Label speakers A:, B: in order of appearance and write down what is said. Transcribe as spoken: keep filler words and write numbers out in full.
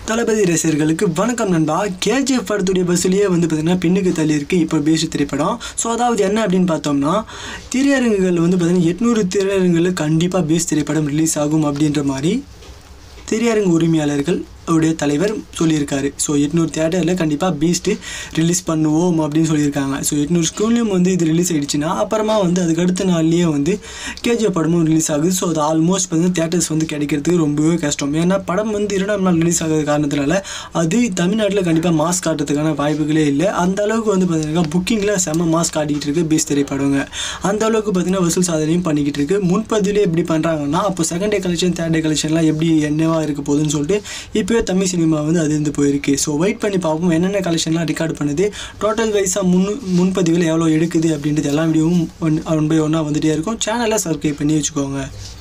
A: தளபதி ரசிகர்களுக்கு வணக்கம் நண்பா. கேஜிஎஃப் படத்துடைய பஸ்ஸிலேயே வந்து பார்த்தீங்கன்னா பின்னுக்கு தள்ளி இருக்குது இப்போ பேஸ்ட் திரைப்படம். ஸோ அதாவது என்ன அப்படின்னு பார்த்தோம்னா, திரையரங்குகள் வந்து பார்த்தீங்கன்னா எட்நூறு திரையரங்குகளில் கண்டிப்பாக பேஸ்ட் திரைப்படம் ரிலீஸ் ஆகும் அப்படின்ற மாதிரி திரையரங்கு உரிமையாளர்கள் உடைய தலைவர் சொல்லியிருக்காரு. ஸோ எட்நூறு தியேட்டரில் கண்டிப்பாக பீஸ்ட்டு ரிலீஸ் பண்ணுவோம் அப்படின்னு சொல்லியிருக்காங்க. ஸோ எட்நூறு ஸ்கூல்லையும் வந்து இது ரிலீஸ் ஆகிடுச்சுன்னா அப்புறமா வந்து அதுக்கு அடுத்த நாள்லேயே வந்து கேஜிஎஃப் படமும் ரிலீஸ் ஆகுது. ஸோ அது ஆல்மோஸ்ட் பார்த்தீங்கன்னா தியேட்டர்ஸ் வந்து கிடைக்கிறதுக்கு ரொம்பவே கஷ்டம். ஏன்னா படம் வந்து இரண்டாம் நாள் ரிலீஸ் ஆகிற காரணத்தினால அது தமிழ்நாட்டில் கண்டிப்பாக மாஸ் காட்டுறதுக்கான வாய்ப்புகளே இல்லை. அந்த அளவுக்கு வந்து பார்த்தீங்கன்னா புக்கிங்கில் செம்ம மாஸ் காட்டிக்கிட்டு இருக்கு பீஸ்ட் திரைப்படங்க. அந்த அளவுக்கு பார்த்தீங்கன்னா வசூல் சாதனையும் பண்ணிக்கிட்டு இருக்கு. முன்பதிலே எப்படி பண்ணுறாங்கன்னா, அப்போ second day collection third day கலெக்ஷன்லாம் எப்படி என்னவா இருக்க போகுதுன்னு சொல்லிட்டு இப்போ தமிழ் சினிமா வந்து அது இருந்து போயிருக்கு. ஸோ வெயிட் பண்ணி பார்ப்போம் என்னென்ன கலெக்ஷன்லாம் ரெக்கார்ட் பண்ணுது, டோட்டல் வைஸாக முன் முன்பதிவில் எவ்வளோ எடுக்குது அப்படின்றது எல்லா வீடியோவும் ஒன் ஒன் பை ஒன்னாக வந்துகிட்டே இருக்கும். சேனலை சப்ஸ்கிரைப் பண்ணி வச்சுக்கோங்க.